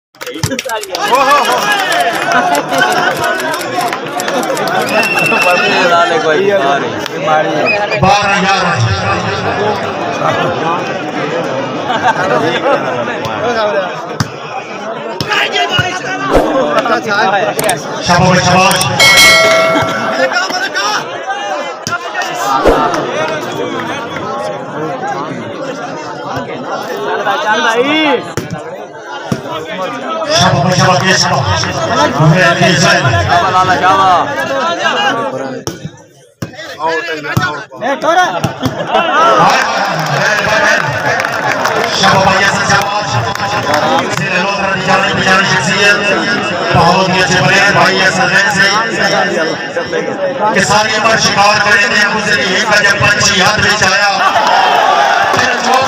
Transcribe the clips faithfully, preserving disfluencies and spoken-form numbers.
बारह ग्यारह शाबाश शाबाश चल भाई शाबाश शाबाश शाबाश लाला जावा ए तोरा शाबाश शाबाश से लोग जाने पहचाने शख्सियत बहुत ही अच्छे बने भाई ऐसा से कि सारी उम्र शिकार करे ने गुजरी एक जब पंछी हाथ में आया फिर चौक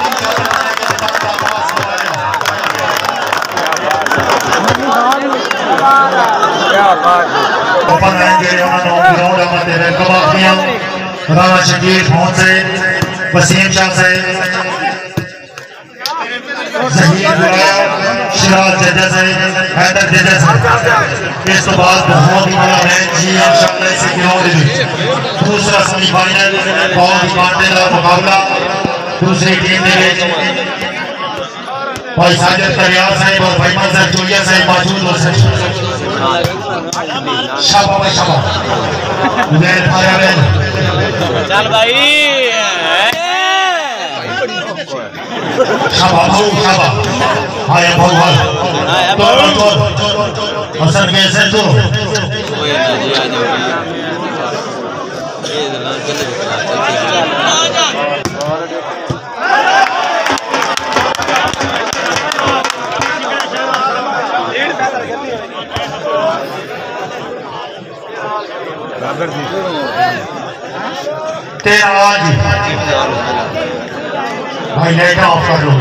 क्या बात ओपन आएंगे उन्होंने ग्राउंड हमारे रेड कबाबियां राणा शकील फोन से वसीम शाह से जहीर बुलाया शिराज जजा से हैदर जजा से इस तो बाद बहुत ही बड़ा मैच जी इंशाल्लाह इसी ग्राउंड में दूसरा सेमीफाइनल बहुत ही कांटेदार मुकाबला दूसरी टीम ने भाई साजिद करियार साहब और भाई मंजर चोलिया साहब मौजूद हो सकते शाबाश शाबाश मैं भाया मैं चल भाई शाबाश भाऊ शाबाश हाय भाऊ हाय तो तो हसन कैसे तो तेरा आज भाई लाइट ऑफ कर लो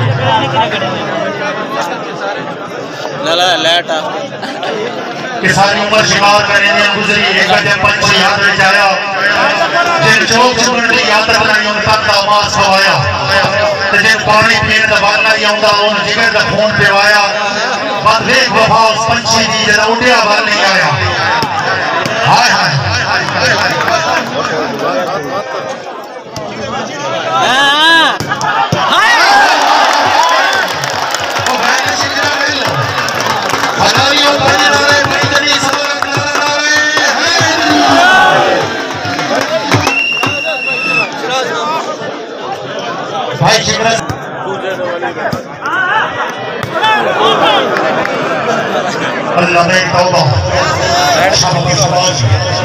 लाला लाइट कि सारी उम्र शिकार करने गुजरी एक जब पंछी हाथ में आया जिन चौक सुनने यात्रा बनाई उन तक का मास खवाया तो जिन पानी पीने का बाल नहीं आਉਂਦਾ उन जिगर का खून पिवाया बस देख वफा उस पंछी दी जरा उड़िया भर नहीं आया हाय हाय भाई शिवराज अल्लाह में तौबा शाबाश शाबाश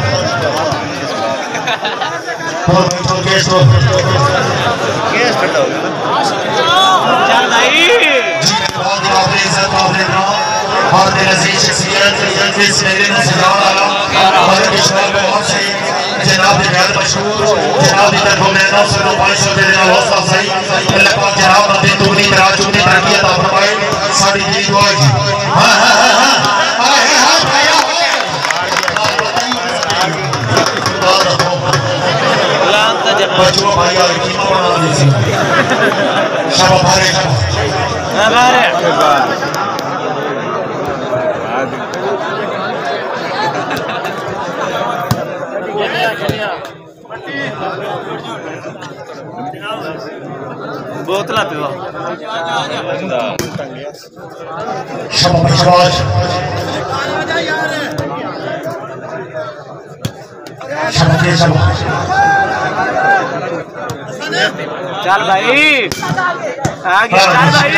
बोल तो केस तो केस कटो चल भाई जी बहुत ही आपने इज्जत आपने नाम और तेरे अजीज शख्सियत इस मेले में सजा वाला और किशोर बहुत से जनाब गैर मशहूर जनाब इधर को मैं नौ सौ पाँच सौ दे देना हौसला सही अल्लाह पाक जनाब ने दुगनी तरह चुगनी तरक्की अता फरमाए साडी दी दुआ जी हां हां हां हाय हाय भैया लांत जब बच्चों भैया की बना दी सी शाबाश भारे हां भारे बोतला पिवा शाबाश शाबाश शाबाश शाबाश चल भाई आगे चल भाई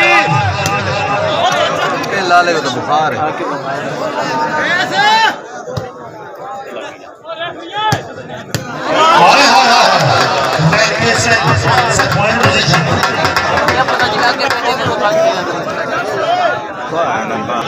लाले को तो बुखार है हाय हाय हाय मैं कैसे से पॉइंट पोजीशन क्या पता चला के मैंने को भाग दिया वाह नंबर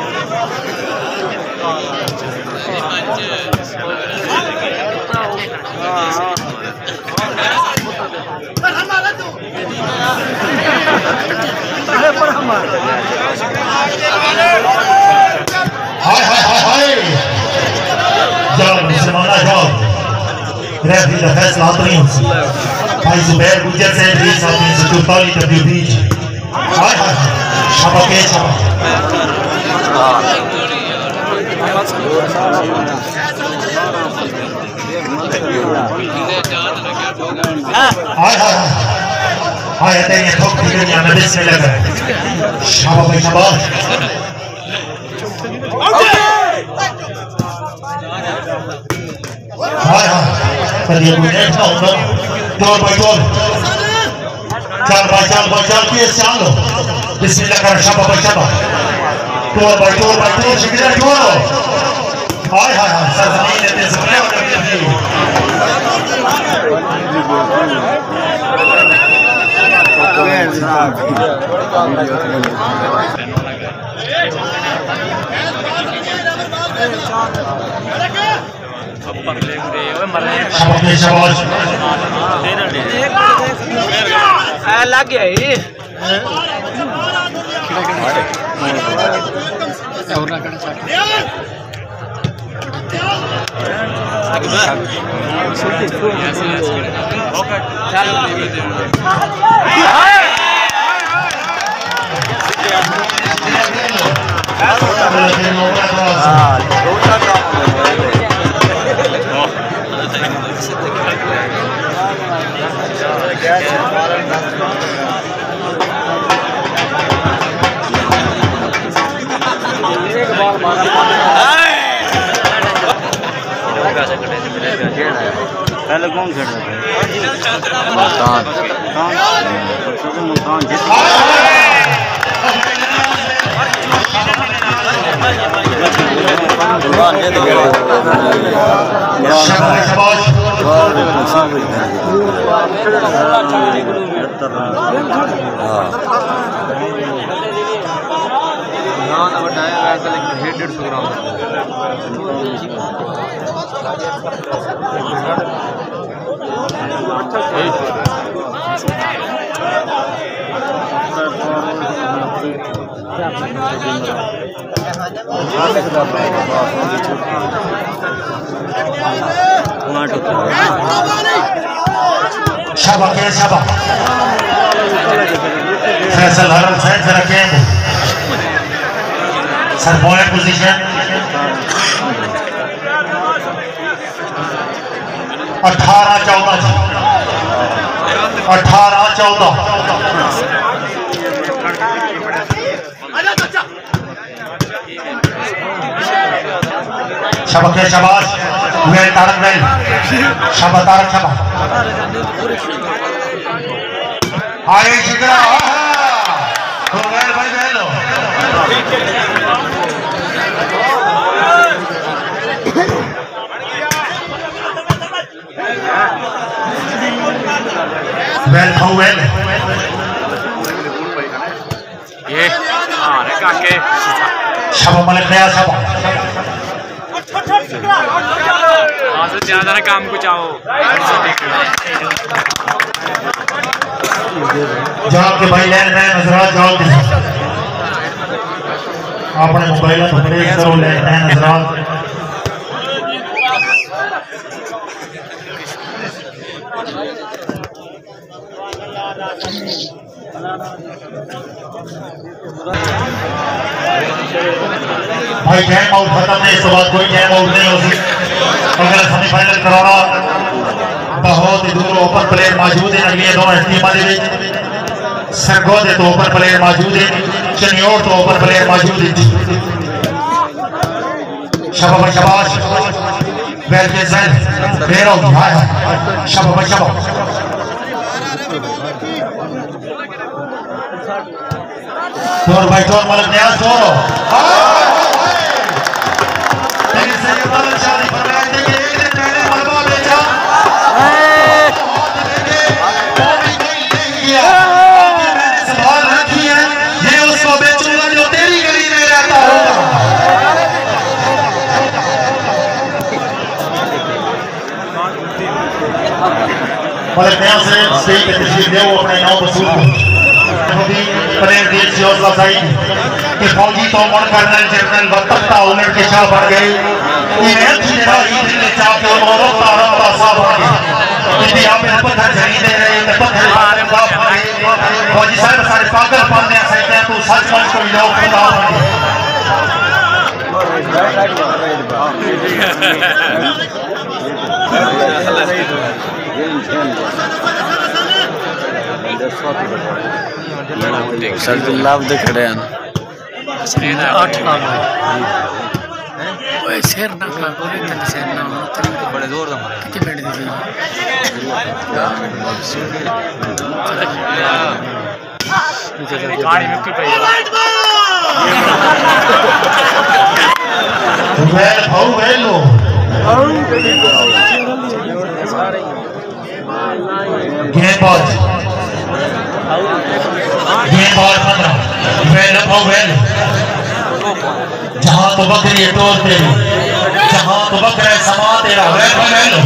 हाय हाय हाय हाय जाओ मुसलमाना जाओ रेफरी का फैसला नहीं हो भाई जुबैर गुजर से बीस तीन सौ चौतालीस डब्ल्यू बीच हाय हाय शाबाश शाबाश आयतें ये थोक की दुनिया में बिस्मिल्लाह करें शाबाश भाई शाबाश हाय हाय करिए मुझे ना उधर जोर भाई जोर चल भाई चल भाई चल किए चाल लो बिस्मिल्लाह करें शाबाश भाई शाबाश जोर भाई जोर भाई जोर शिकदार जोर हाय हाय हाय सरजमीन ने ज़मीन और शाबाश शाबाश लग गया ये पहले कौन खेल रहा था मुल्तान मुल्तान जीत डेढ़ सौ ग्राम शाबाश शाबाश फैसल हरम साइड से रखें सर बॉलर पोजीशन अठारह चौदह अठारह चौदह शाबाश शाबाश वेल तारक वेल शाबाश तारक शाबाश आए शिकरा तो वेल भाई वेल वेल खाओ वेल ये हां रे काके शाबाश मलिक नया शाबाश आज ज्यादा ना काम कुछ आओ जाओ के भाई लैन में नजरात जाओ के अपने मोबाइल में परेज करो लैन में नजरात भाई टाइम आउट खत्म है इसके बाद कोई टाइम आउट नहीं होगी अगला सेमीफाइनल कराना बहुत ही दूर ओपन प्लेयर मौजूद है अगली दो टीमां दे विच सरगोदे तो ओपन प्लेयर मौजूद है चनियोर तो ओपन प्लेयर मौजूद है शाबाश शाबाश वेल प्लेड प्लेयर ऑफ हाय शाबाश शाबाश तोर भाई तोर मलक नया तोरो लेकिन सही बात शादी फरमाया कि एक दिन पहले मलबा बेचा मैंने सवाल रखी है ये उसको बेचूंगा जो तेरी गली में रहता होगा मलक नया से स्टेज पे तशरीफ ले वो अपने नाम वसूल प्लेयर देश से हौसला अफजाई कि फौजी तो मुड़ कर्नल जनरल बतख्ता उलट के शाह बन गए इन्हें जिन्हें ईद ने चाहते हो मोरो तारा तासा बन गए यदि आप इन पत्थर झड़ी दे रहे हैं पत्थर मारे बाप मारे फौजी साहब सारे पागल पालने सकते हैं तो सच सच कोई लोग खुदा बन गए सर लाभ दे खड़े हैं आठ लाख ओए शेर ना का बोले तन शेर ना तो बड़े जोर दा मारे कितने बैठ दी गाड़ी में की पे वेल भाऊ वेलो गेंदबाज गेंदबाज पंद्रह वेल भाऊ वेल जहां तो बकरी है टोल तेरी जहां तो बकरा है समा तेरा वेल भाई वेलो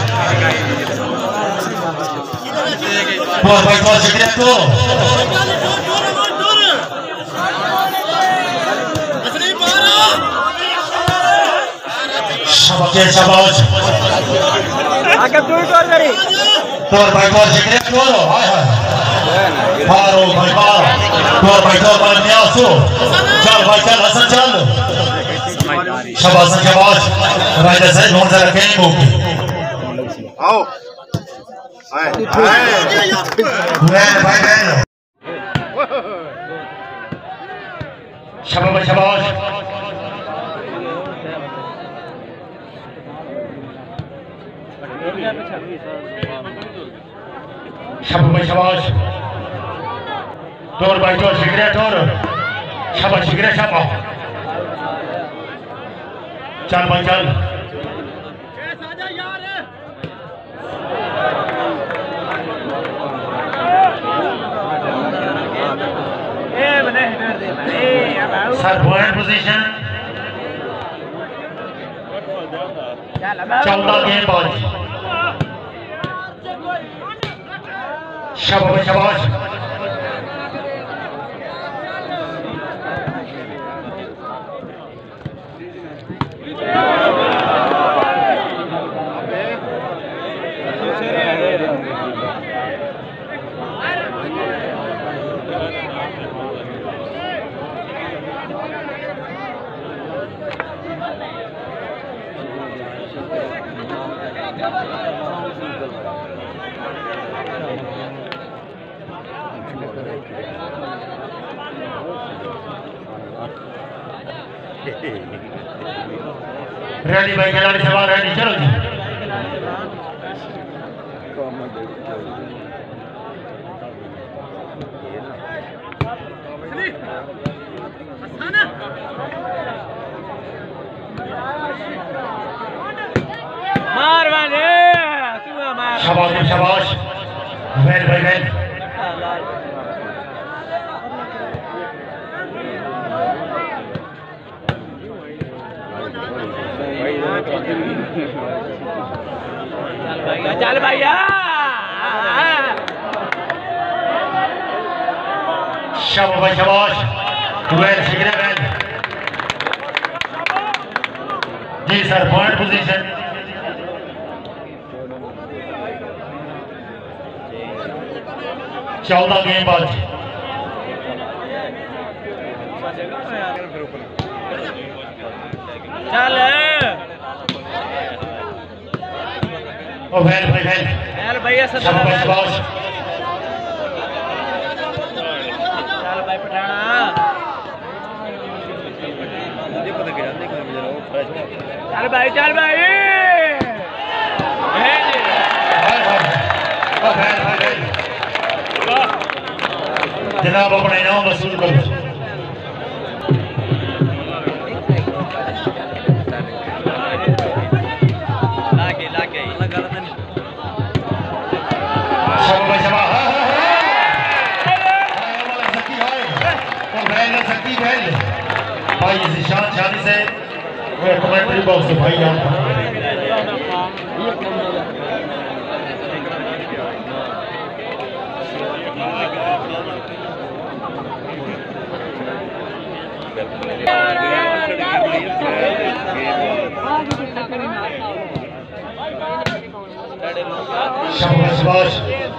बोल भाई बोल शुक्रिया तो शबके शबाज आगे दूर कर करी तोर भाई बोल शुक्रिया तो हाय हाय मारो भाई मारो तोर भाई तो बल न्यासो चल भाई चल हसन चल शबाज शबाज राजा से ढूंढ से रखें मुंह आओ हाय हाय वेल भाई वेल शबाज शबाज शबाज शबाज तोर भाई तोर शिगरे तोर शबाज शिगरे शबाज चल भाई चल सर पॉइंट पोजीशन चौदह गेंदबाज शबाज शबाज रेडी भाई खिलाड़ी सवार रेडी चलो जी मार वाले तू मार शाबाश शाबाश वेल भाई वेल चल भैया शाबाश शाबाश वेल शिगरे वेल जी सर पॉइंट पोजीशन चौदह गेंदबाज चल ओ वेल भाई वेल चल भैया सब शाबाश शाबाश चल भाई पठाना चल भाई चल भाई जनाब अपना इनाम वसूल करो लागे लागे लगा रहा शाबाश शाबाश भाई निशान शादी से कमेंट्री बॉक्स से भाई आप शाबाश शाबाश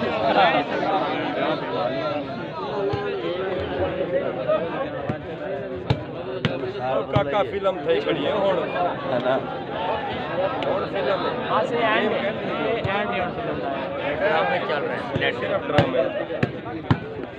काका फिल्म थई खड़ी है हुन है ना हुन फिल्म हां से एंड एंड फिल्म ड्रामे चल रहे हैं लेट ड्रामे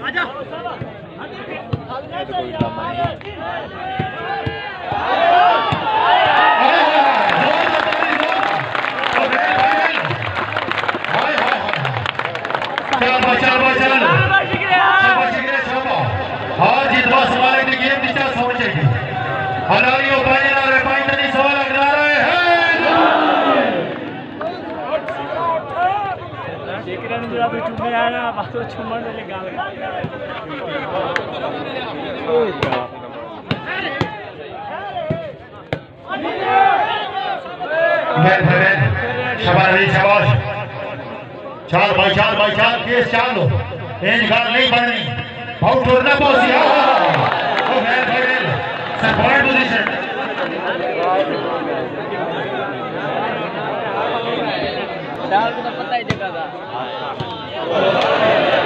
चाल भाई चाल भाई चाल केस चाल लो एज गाल नहीं बननी बहुत टूरना पहुंची हो वेल वेल सपोर्ट पोजीशन डाल को तो पता ही जगह का